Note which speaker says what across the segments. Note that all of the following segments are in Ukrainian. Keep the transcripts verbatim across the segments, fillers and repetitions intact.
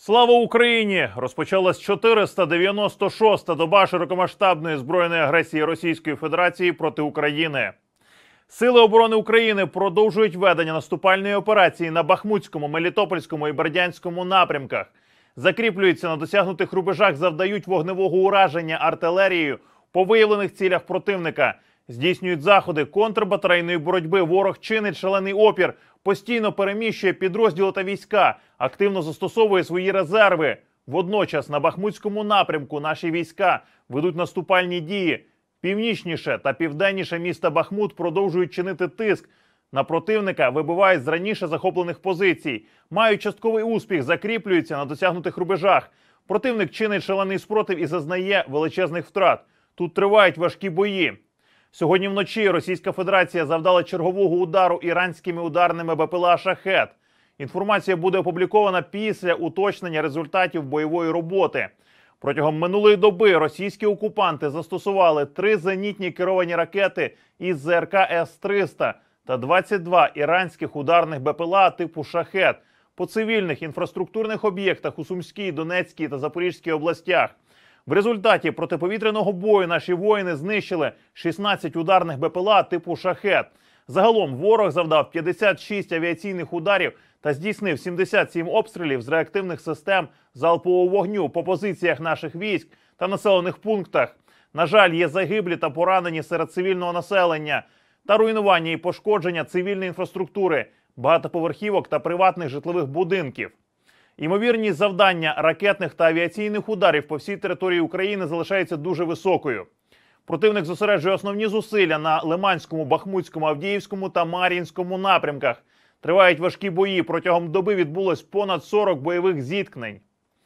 Speaker 1: Слава Україні! Розпочалась чотириста дев'яносто шоста доба широкомасштабної збройної агресії Російської Федерації проти України. Сили оборони України продовжують ведення наступальної операції на Бахмутському, Мелітопольському і Бердянському напрямках. Закріплюються на досягнутих рубежах, завдають вогневого ураження артилерією по виявлених цілях противника. Здійснюють заходи контрбатарейної боротьби. Ворог чинить шалений опір, постійно переміщує підрозділи та війська, активно застосовує свої резерви. Водночас на Бахмутському напрямку наші війська ведуть наступальні дії. Північніше та південніше міста Бахмут продовжують чинити тиск на противника, вибивають з раніше захоплених позицій. Мають частковий успіх, закріплюються на досягнутих рубежах. Противник чинить шалений спротив і зазнає величезних втрат. Тут тривають важкі бої. Сьогодні вночі Російська Федерація завдала чергового удару іранськими ударними БПЛА «Шахед». Інформація буде опублікована після уточнення результатів бойової роботи. Протягом минулої доби російські окупанти застосували три зенітні керовані ракети із ЗРК С триста та двадцять два іранських ударних БПЛА типу «Шахед» по цивільних інфраструктурних об'єктах у Сумській, Донецькій та Запорізькій областях. В результаті протиповітряного бою наші воїни знищили шістнадцять ударних БПЛА типу «Шахед». Загалом ворог завдав п'ятдесят шість авіаційних ударів та здійснив сімдесят сім обстрілів з реактивних систем залпового вогню по позиціях наших військ та населених пунктах. На жаль, є загиблі та поранені серед цивільного населення та руйнування і пошкодження цивільної інфраструктури, багатоповерхівок та приватних житлових будинків. Ймовірність завдання ракетних та авіаційних ударів по всій території України залишається дуже високою. Противник зосереджує основні зусилля на Лиманському, Бахмутському, Авдіївському та Мар'їнському напрямках. Тривають важкі бої. Протягом доби відбулось понад сорок бойових зіткнень.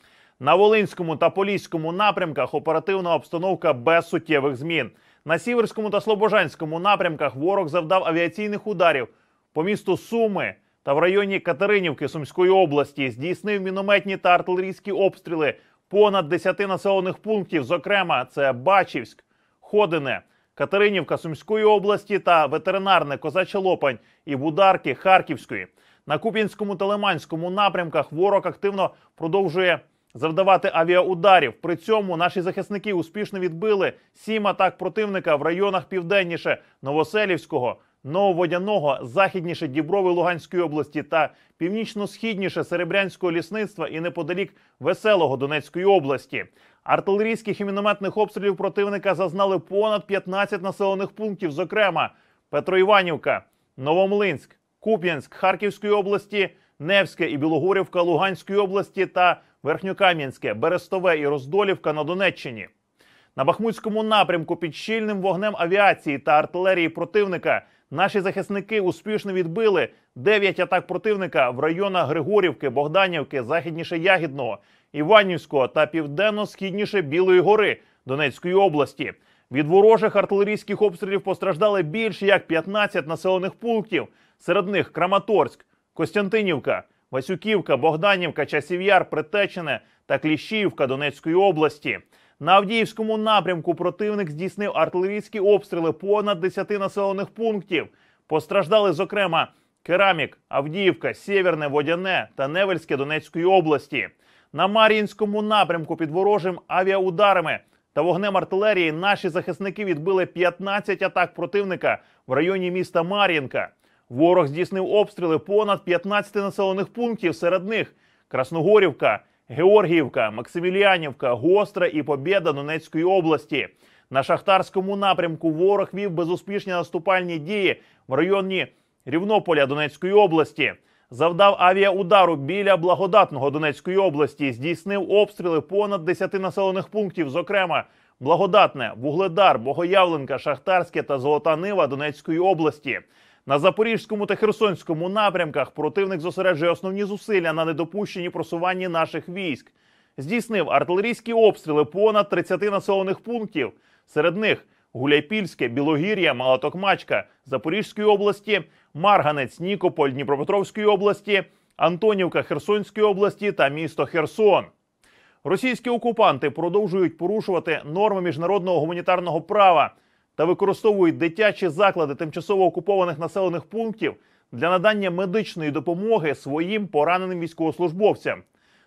Speaker 1: На Волинському та Поліському напрямках оперативна обстановка без суттєвих змін. На Сіверському та Слобожанському напрямках ворог завдав авіаційних ударів по місту Суми та в районі Катеринівки Сумської області. Здійснив мінометні та артилерійські обстріли понад десяти населених пунктів, зокрема це Бачівськ, Ходине, Катеринівка Сумської області та ветеринарне Козача Лопань і Бударки Харківської. На Куп'янському та Лиманському напрямках ворог активно продовжує завдавати авіаударів. При цьому наші захисники успішно відбили сім атак противника в районах південніше Новоселівського, Нововодяного, західніше Діброви Луганської області та північно-східніше Серебрянського лісництва і неподалік Веселого Донецької області. Артилерійських і мінометних обстрілів противника зазнали понад п'ятнадцять населених пунктів, зокрема Петроіванівка, Новомлинськ, Куп'янськ Харківської області, Невське і Білогорівка Луганської області та Верхньокам'янське, Берестове і Роздолівка на Донеччині. На Бахмутському напрямку під щільним вогнем авіації та артилерії противника наші захисники успішно відбили дев'ять атак противника в районах Григорівки, Богданівки, західніше Ягідного, Іванівського та південно-східніше Білої гори Донецької області. Від ворожих артилерійських обстрілів постраждали більше як п'ятнадцять населених пунктів. Серед них Краматорськ, Костянтинівка, Васюківка, Богданівка, Часів Яр, Притечине та Кліщіївка Донецької області. На Авдіївському напрямку противник здійснив артилерійські обстріли понад десяти населених пунктів. Постраждали, зокрема, Керамік, Авдіївка, Сєвєрне, Водяне та Невельське Донецької області. На Мар'їнському напрямку під ворожим авіаударами та вогнем артилерії наші захисники відбили п'ятнадцять атак противника в районі міста Мар'їнка. Ворог здійснив обстріли понад п'ятнадцяти населених пунктів, серед них Красногорівка, Георгіївка, Максиміліанівка, Гостре і Побєда Донецької області. На Шахтарському напрямку ворог вів безуспішні наступальні дії в районі Рівнополя Донецької області. Завдав авіаудару біля Благодатного Донецької області, здійснив обстріли понад десяти населених пунктів, зокрема Благодатне, Вугледар, Богоявленка, Шахтарське та Золота Нива Донецької області. На Запорізькому та Херсонському напрямках противник зосереджує основні зусилля на недопущенні просування наших військ. Здійснив артилерійські обстріли понад тридцяти населених пунктів. Серед них Гуляйпільське, Білогір'я, Мала-Токмачка Запорізької області, Марганець, Нікополь Дніпропетровської області, Антонівка Херсонської області та місто Херсон. Російські окупанти продовжують порушувати норми міжнародного гуманітарного права та використовують дитячі заклади тимчасово окупованих населених пунктів для надання медичної допомоги своїм пораненим військовослужбовцям.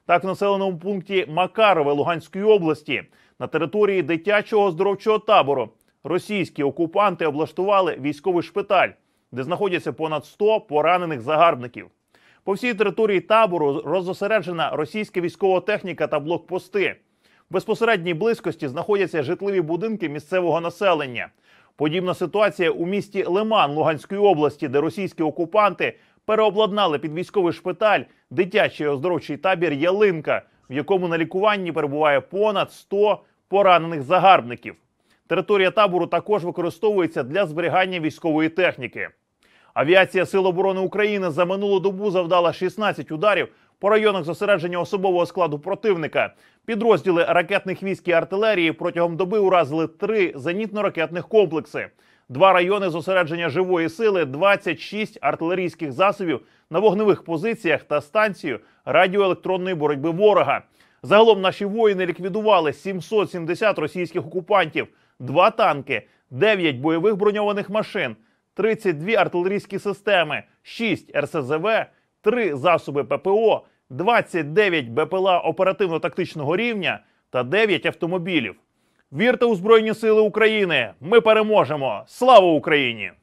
Speaker 1: Так, в населеному пункті Макарове Луганської області на території дитячого оздоровчого табору російські окупанти облаштували військовий шпиталь, де знаходяться понад сто поранених загарбників. По всій території табору роззосереджена російська військова техніка та блокпости. В безпосередній близькості знаходяться житлові будинки місцевого населення. Подібна ситуація у місті Лиман Луганської області, де російські окупанти переобладнали під військовий шпиталь дитячий оздоровчий табір «Ялинка», в якому на лікуванні перебуває понад сто поранених загарбників. Територія табору також використовується для зберігання військової техніки. Авіація Сил оборони України за минулу добу завдала шістнадцять ударів по районах зосередження особового складу противника. Підрозділи ракетних військ і артилерії протягом доби уразили три зенітно-ракетних комплекси, два райони зосередження живої сили, двадцять шість артилерійських засобів на вогневих позиціях та станцію радіоелектронної боротьби ворога. Загалом наші воїни ліквідували сімсот сімдесят російських окупантів, два танки, дев'ять бойових броньованих машин, тридцять дві артилерійські системи, шість ер ес зе ве, три засоби пе пе о, двадцять дев'ять бе пе ел а оперативно-тактичного рівня та дев'ять автомобілів. Вірте у Збройні Сили України! Ми переможемо! Слава Україні!